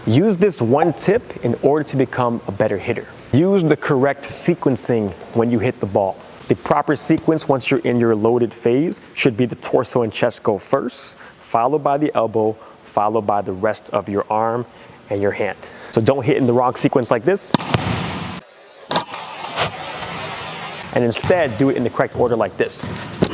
Use this one tip in order to become a better hitter. Use the correct sequencing when you hit the ball. The proper sequence once you're in your loaded phase should be the torso and chest go first, followed by the elbow, followed by the rest of your arm and your hand. So don't hit in the wrong sequence like this. And instead do it in the correct order like this.